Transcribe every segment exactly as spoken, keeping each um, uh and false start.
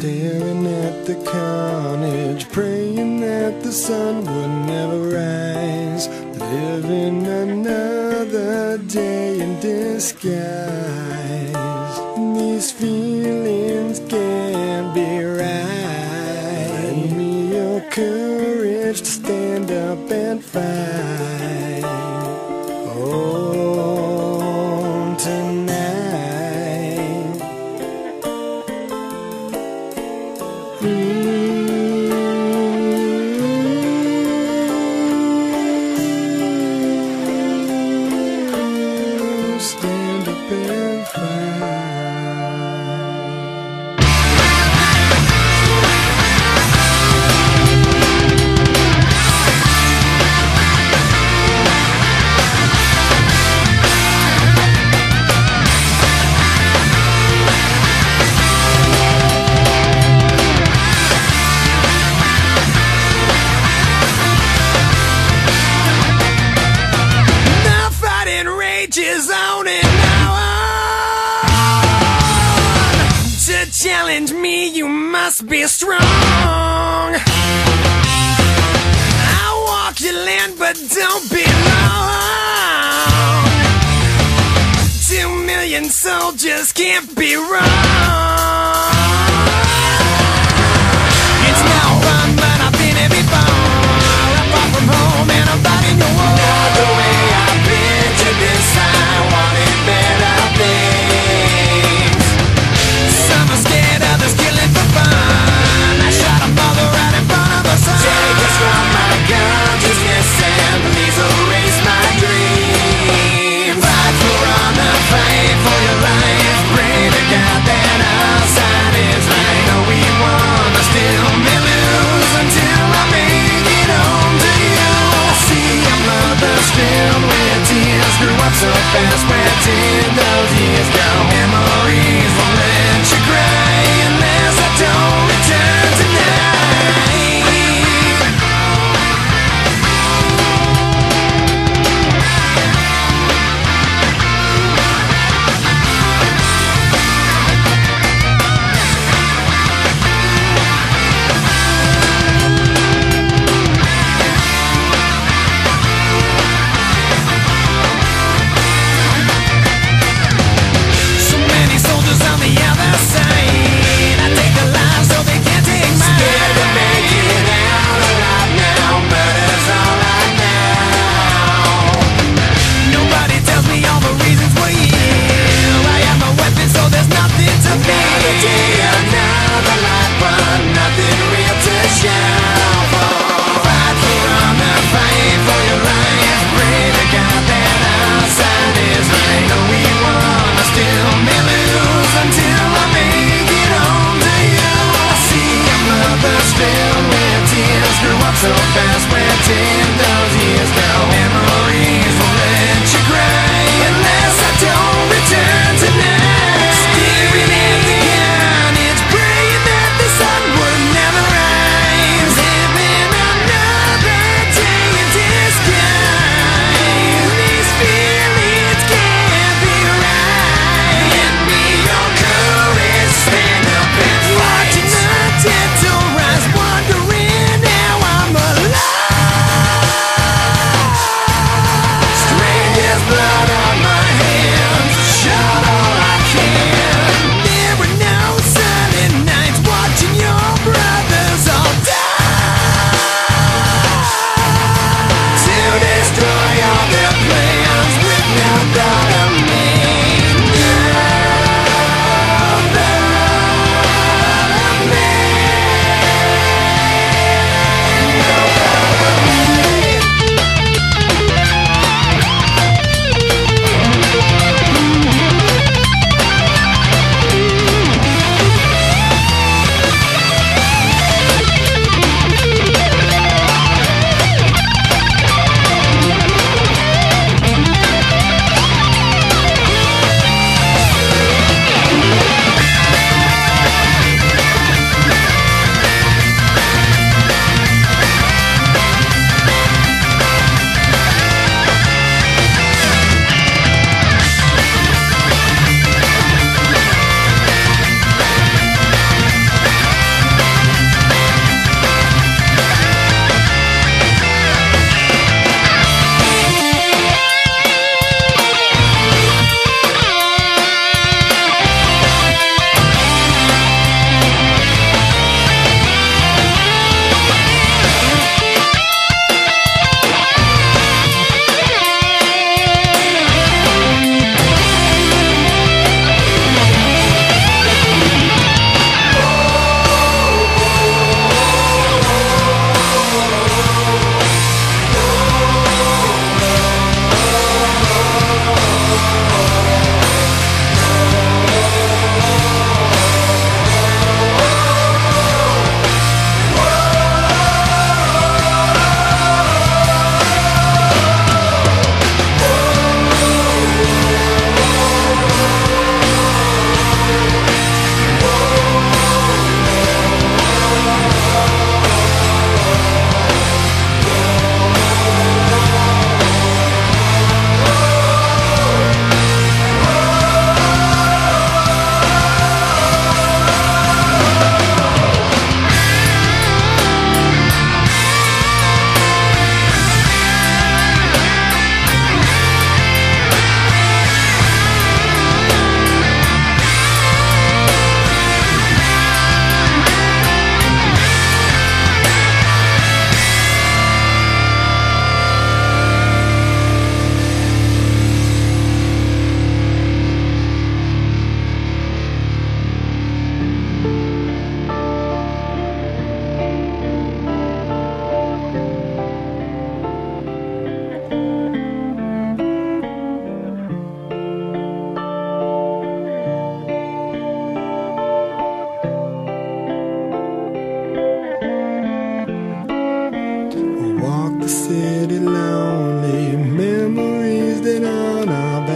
staring at the carnage, praying that the sun would never rise, living another day in disguise. These feelings can't be right. Lend me your courage to stand up and fight. Oh, tonight. Ooh. Stand up and fight. Is on and on. To challenge me, you must be strong. I'll walk your land, but don't be long. Two million soldiers can't be wrong. It's now fun, but I've been here before. I'm far from home and I'm fighting your war. Not the way I've been to this. I wanted better things. Some are scared, others killing for fun. I shot a mother right in front of the sun. Take us from my consciousness and please erase my dreams. Fight for honor, fight for your life. Pray to God that our side is right. No, we won, but still may lose until I make it home to you. I see your mother's filled with tears. Grew up so fast, where did those years go? Memories won't let you cry unless I don't return tonight.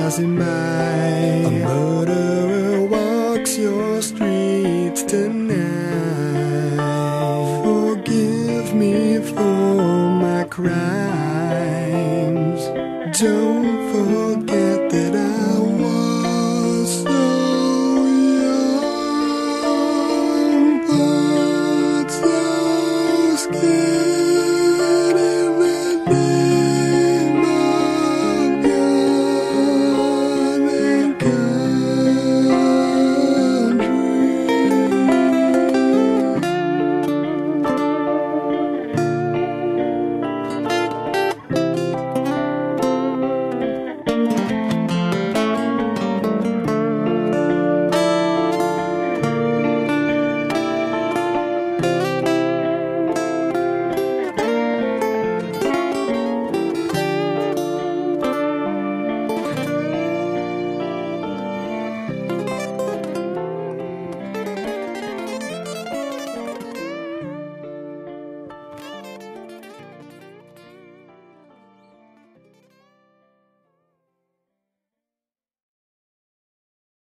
passing by. A murderer walks your street.